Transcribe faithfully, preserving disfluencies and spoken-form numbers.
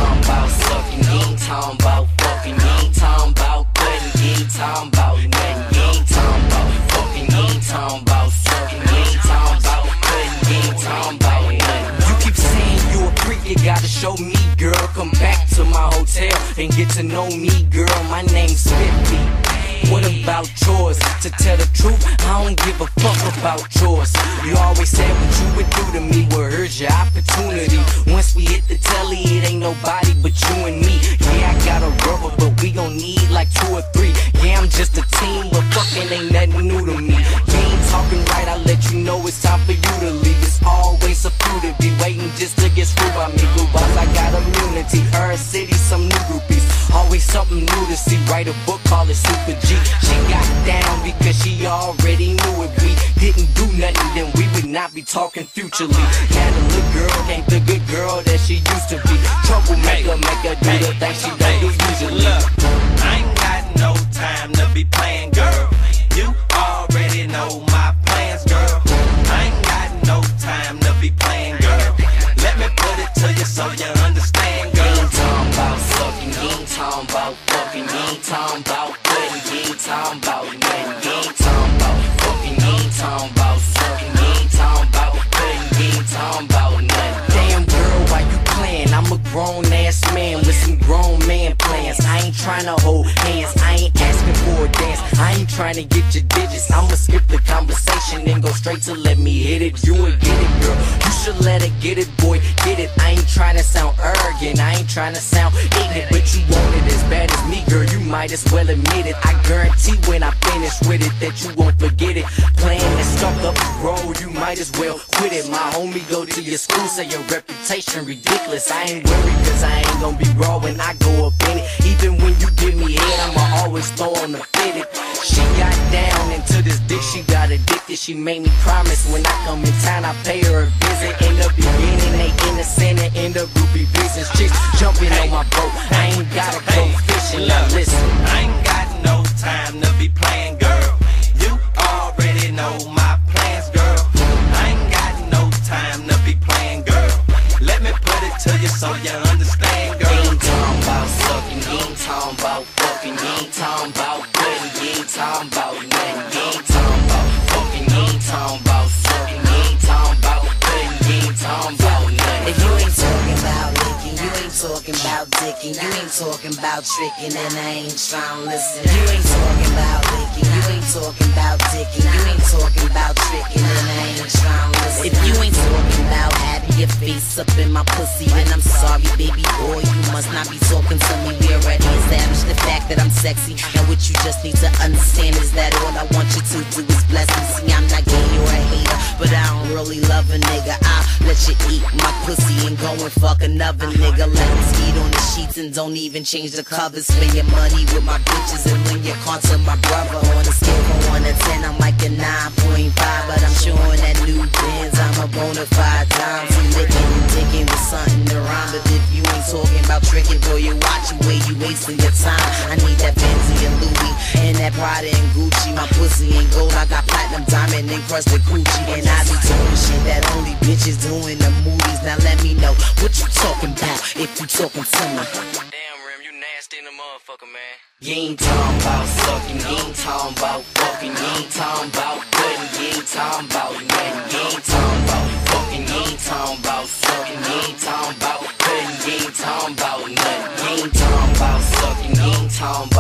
talking about sucking, you ain't talking about fucking, you ain't talking about cutting, you ain't talking about nothing, you ain't talking about fucking, you ain't talking about sucking, you ain't talking about cutting, you ain't talking about nothing. You keep saying you a freak, you gotta show me, girl. Come back to my hotel and get to know me, girl. My name's fifty. What about yours? To tell the truth, I don't give a fuck about yours. You always said what you would do to me. Well, here's your opportunity. Once we hit the telly, it ain't nobody but you and me. Yeah, I got a rubber, but we gon' need like two or three. Yeah, I'm just a team, but fucking ain't nothing new to me. You ain't talking right, I let you know it's time for you to leave. It's always a few to be waiting just to get screwed by me. Good boss, I got immunity. Her city, some new groupies. Always something new to see. Write a book, call it Super G. She got down because she already knew if we didn't do nothing, then we would not be talking futurely. Now the little girl ain't the good girl that she used to be. Troublemaker, make her do the things she don't do usually. Look, I ain't got no time to be playing, girl. You already know my plans, girl. I ain't got no time to be playing, girl. Let me put it to you so you understand, girl. You ain't talking about sucking, you ain't talking about fucking, you ain't talking about cutting, you ain't talking about nothing, you ain't talking about fucking, you ain't talking about sucking, you ain't talking about cutting, you ain't talking about nothing. Damn girl, why you playing? I'm a grown ass man with some grown man plans. I ain't trying to hold hands, I ain't asking for a dance, I ain't trying to get your digits. I'ma skip the conversation and go straight to let me hit it. You would get it, girl. You should let her get it, boy. Get it. I ain't trying to sound arrogant, I ain't trying to sound ignorant, but you want it as bad as me, girl. You might as well admit it. I guarantee when I finish with it that you won't forget it. Playing and stuck up the road, you might as well quit it. My homie go to your school, say your reputation ridiculous. I ain't worried cause I ain't gonna be raw when I go up in it. Even when you give me head, I'ma always throw on the fitted. She got down into this dick, she got addicted. She made me promise when I come in town I pay her a visit. In the beginning they innocent and in the groupie business. Chicks jumping on my boat, I ain't gotta go fishing. Now listen, I ain't got no time to be playing, girl. You already know my plans, girl. I ain't got no time to be playing, girl. Let me put it to you so you understand, girl. You ain't talking about sucking, you ain't talking about fucking, you ain't talking about cutting, you ain't talking about nothing, you ain't talking about fucking, you ain't talking about sucking, you ain't talking about cutting, you ain't talking about nothing. If you ain't talking about licking, you ain't talking about dicking, you ain't talking about tricking, and I ain't trying to listen. You ain't talking about licking, you ain't talking about dicking, you ain't talking about tricking, and I ain't trying to listen. If you ain't talking about having your face up in my pussy, then I'm sorry, baby boy, you must not be talking to me. We already established the fact that I'm sexy, and what you just need to understand is that all I want you to do is bless me. See, I'm not gay or a hater, but I don't really love a nigga. I'll let you eat my pussy and go and fuck another nigga. Let me ski on the sheets and don't even change the covers. Spend your money with my bitches and when you call to my brother. On a scale from one to ten, I'm like a nine point five, but I'm showing that new Benz, I'm a bona fide dime. See, licking and digging with something to rhyme, but if you ain't talking about tricking, boy, you watch you where you wasting your time. I need that Benzie and Louis and that Prada and Gucci. My pussy ain't gold, I got platinum, diamond, encrusted Gucci, and I be doing shit that only bitches do in the movies. Now let me know what you talking about if you talking to me. Damn, Rim, you nasty in the motherfucker, man. You ain't talking about sucking, you ain't talking about fucking, you ain't talking about cutting, you ain't talking about nothing, you ain't talking about fucking, you ain't talking about sucking, you ain't talking about cutting, you ain't talking about nothing, you ain't talking about sucking, you ain't talking about